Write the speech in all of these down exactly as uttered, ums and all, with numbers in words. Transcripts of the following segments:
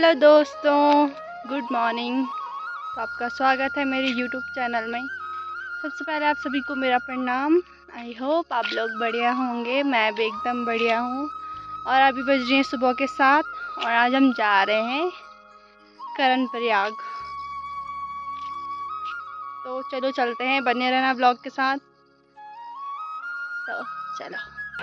Hello दोस्तों, good morning. तो आपका स्वागत है मेरे यूट्यूब चैनल में। सबसे पहले आप सभी को मेरा प्रणाम। आई होप आप लोग बढ़िया होंगे। मैं भी एकदम बढ़िया हूँ। और अभी बज रही हैं सुबह के सात और आज हम जा रहे हैं कर्णप्रयाग। तो चलो चलते हैं, बने रहना ब्लॉग के साथ। तो चलो।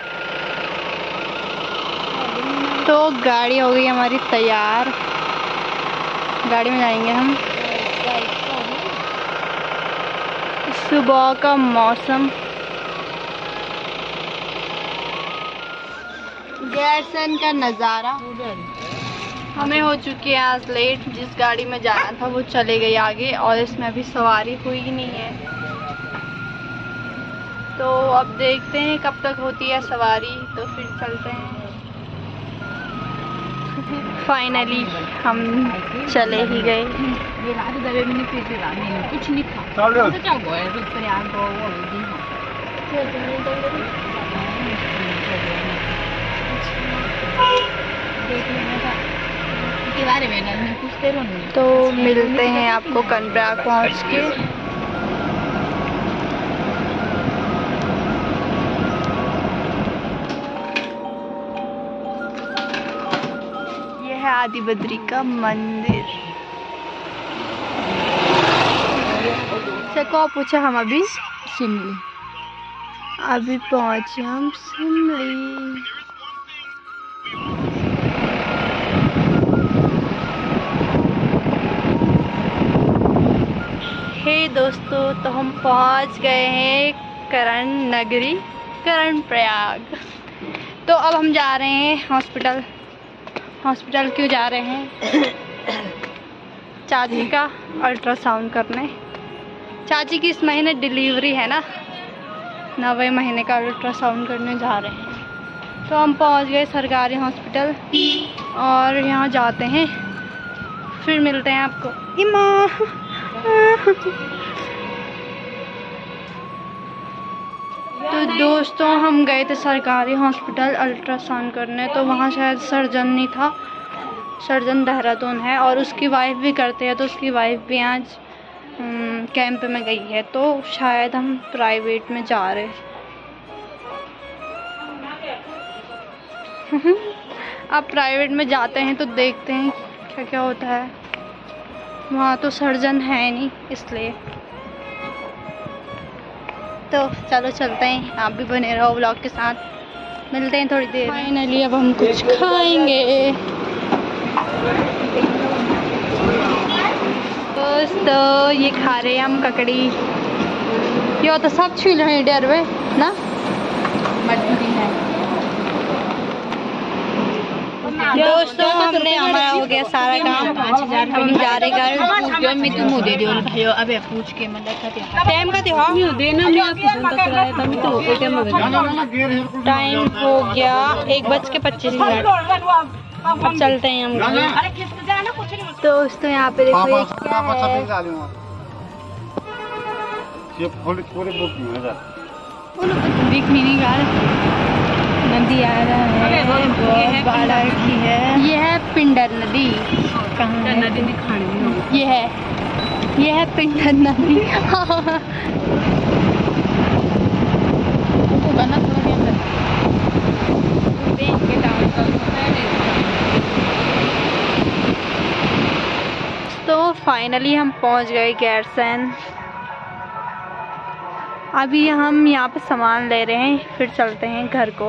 तो गाड़ी हो गई हमारी तैयार, गाड़ी में जाएंगे हम। सुबह का मौसम, गैरसैंण का नज़ारा। हमें हो चुकी है आज लेट। जिस गाड़ी में जाना था वो चले गई आगे और इसमें अभी सवारी हुई ही नहीं है। तो अब देखते हैं कब तक होती है सवारी, तो फिर चलते हैं। फाइनली हम चले ही गए। कुछ नहीं था। तो मिलते हैं आपको कर्णप्रयाग पहुँच के। आदि बद्री का मंदिर। से को पूछा हम अभी शिमली, अभी पहुंचे हम शिमली। हे दोस्तों, तो हम पहुंच गए हैं कर्ण नगरी, कर्णप्रयाग। तो अब हम जा रहे हैं हॉस्पिटल। हॉस्पिटल क्यों जा रहे हैं? चाची का अल्ट्रासाउंड करने। चाची की इस महीने डिलीवरी है ना, नवे महीने का अल्ट्रासाउंड करने जा रहे हैं। तो हम पहुंच गए सरकारी हॉस्पिटल और यहाँ जाते हैं, फिर मिलते हैं आपको। इमा तो दोस्तों, हम गए थे सरकारी हॉस्पिटल अल्ट्रासाउंड करने। तो वहाँ शायद सर्जन नहीं था। सर्जन देहरादून है और उसकी वाइफ भी करते हैं। तो उसकी वाइफ भी आज कैंप में गई है। तो शायद हम प्राइवेट में जा रहे। अब प्राइवेट में जाते हैं तो देखते हैं क्या क्या होता है। वहाँ तो सर्जन है नहीं, इसलिए। तो चलो चलते हैं, आप भी बने रहो व्लॉग के साथ। मिलते हैं थोड़ी देर। फाइनली अब हम कुछ खाएंगे। दोस्तों, ये खा रहे हैं हम ककड़ी। यो तो सब छील रहे हैं डर वे ना, मजबूरी है। दोस्तों, हमने हमारा हो गया सारा काम। हम जा रहे घर। पूछ के टाइम का टाइम हो गया एक बज के पच्चीस मिनट। अब चलते हैं हम। दोस्तों, यहाँ पे देखो ये क्या है। नदी आ रहा है, बहुत बड़ा है। ये है पिंडर नदी। कहाँ है नदी? दिखानी ये है, ये है पिंडर नदी। तो फाइनली हम पहुंच गए गैरसैंण। अभी हम यहाँ पे सामान ले रहे हैं, फिर चलते हैं घर को।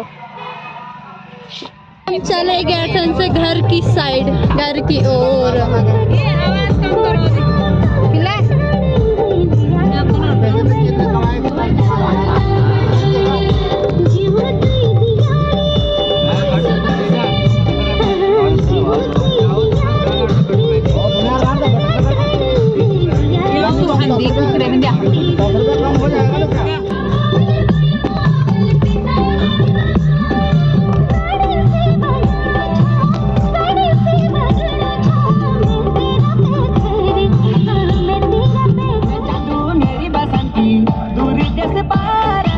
हम चले गैरसैंण से घर की साइड, घर की ओर। दूरी जैसे पार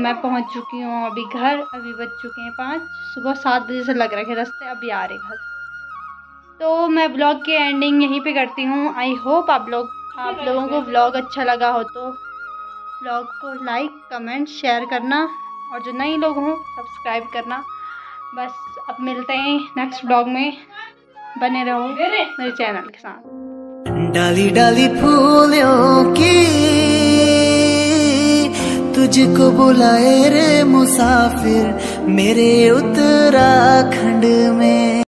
मैं पहुंच चुकी हूँ अभी घर। अभी बज चुके हैं पाँच, सुबह सात बजे से लग रखे रास्ते, अभी आ रहे घर। तो मैं ब्लॉग की एंडिंग यहीं पे करती हूँ। आई होप आप लोग आप लोगों को ब्लॉग अच्छा लगा हो तो ब्लॉग को लाइक कमेंट शेयर करना, और जो नए लोग हों सब्सक्राइब करना। बस अब मिलते हैं नेक्स्ट ब्लॉग में, बने रहो मेरे चैनल के साथ। डाली डाली फूलों की तुझको बुलाए रे मुसाफिर मेरे उत्तराखंड में।